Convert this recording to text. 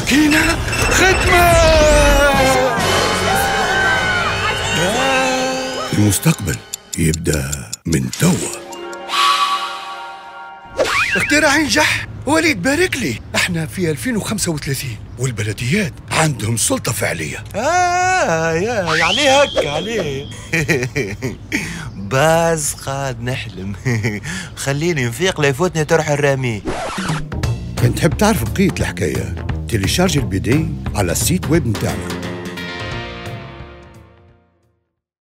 بكينا خدمة. المستقبل يبدأ من توا. اختراع ينجح. وليد بارك لي، احنا في 2035 والبلديات عندهم سلطة فعلية. يعني هك عليه. بس قاعد نحلم. خليني نفيق ليفوتني طرح الرامي. كنت تحب تعرف بقية الحكاية؟ تيليشارج البي دي على السيت ويب متاعنا.